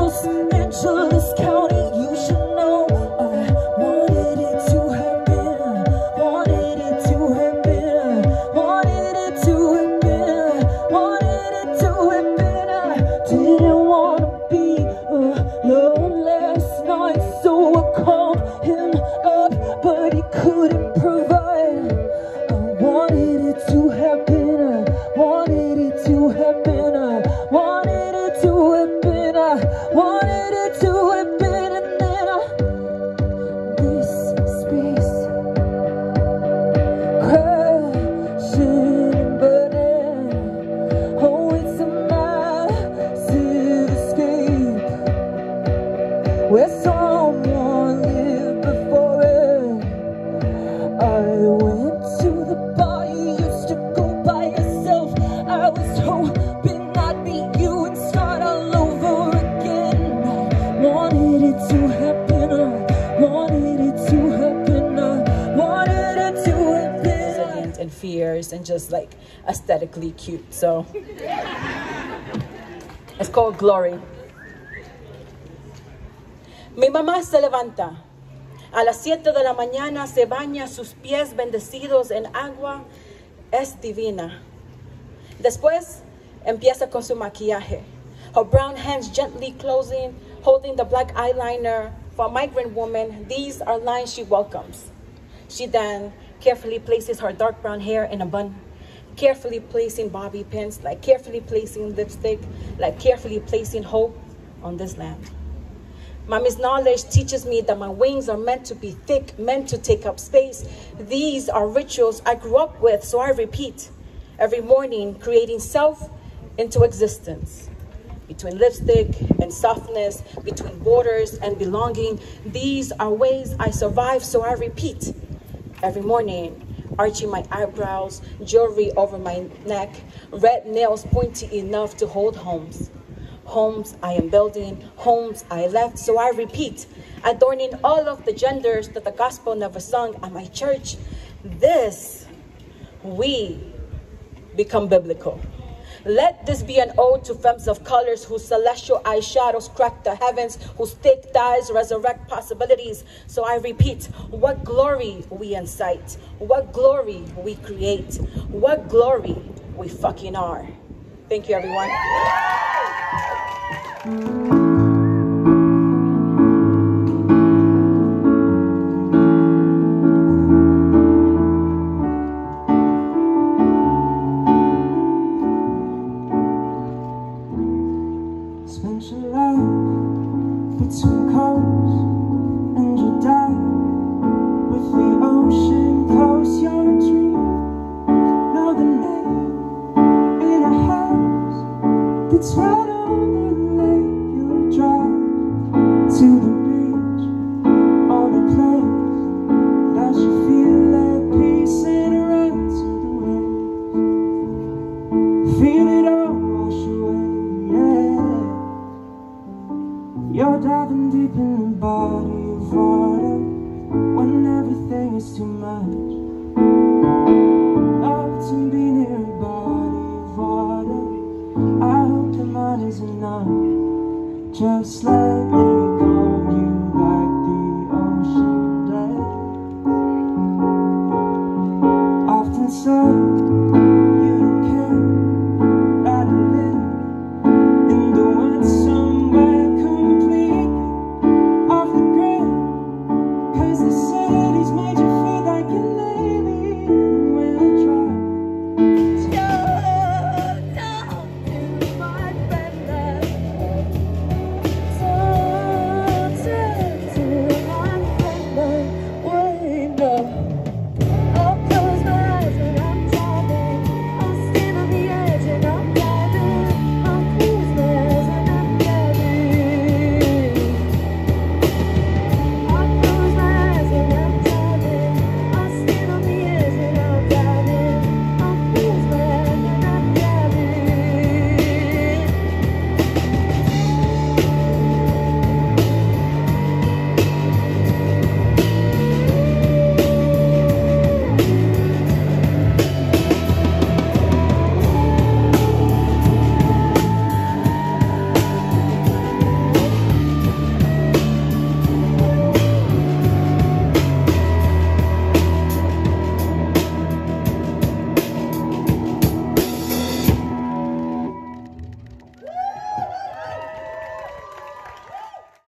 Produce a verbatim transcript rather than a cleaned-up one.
Los Angeles County, you should know. I wanted it to happen, wanted it to happen, wanted it to happen, wanted it to happen. I didn't want to be alone last night, so I called him up, but he couldn't provide. I wanted it to happen, I wanted it to happen, I wanted it to happen, I wanted it to happen, and then I, this space crashing and burning. Oh, it's a massive escape where someone lived before it. I went to the bar you used to go by yourself. I was hoping I'd meet you and start all over again. I wanted it to happen, I wanted it to happen, I wanted it to happen. And fierce and just like aesthetically cute. So it's called Glory. Mi mamá se levanta a las siete de la mañana, se baña, sus pies bendecidos en agua, es divina. Después empieza con su maquillaje, her brown hands gently closing, holding the black eyeliner. For a migrant woman, these are lines she welcomes. She then carefully places her dark brown hair in a bun, carefully placing bobby pins, like carefully placing lipstick, like carefully placing hope on this land. Mommy's knowledge teaches me that my wings are meant to be thick, meant to take up space. These are rituals I grew up with, so I repeat every morning, creating self into existence. Between lipstick and softness, between borders and belonging, these are ways I survive, so I repeat every morning, arching my eyebrows, jewelry over my neck, red nails pointy enough to hold homes. Homes I am building, homes I left, so I repeat, adorning all of the genders that the gospel never sung at my church. This, we become biblical. Let this be an ode to femmes of colors whose celestial eyeshadows crack the heavens, whose thick thighs resurrect possibilities. So I repeat, what glory we incite, what glory we create, what glory we fucking are. Thank you, everyone. Spent your life between coasts and you died with the ocean close. Your dream, know the name in a house that's right on the lake. You drive to the beach, all the place that you feel at peace and run to the waves. Feel it all wash away, yeah. You're diving deep in the body of water when everything is too much. Love to be near a body of water. I hope the mine is enough, just like